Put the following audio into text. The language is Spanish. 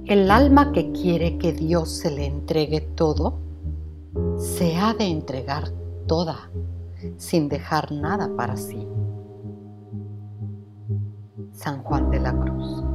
El alma que quiere que Dios se le entregue todo, se ha de entregar toda, sin dejar nada para sí. San Juan de la Cruz.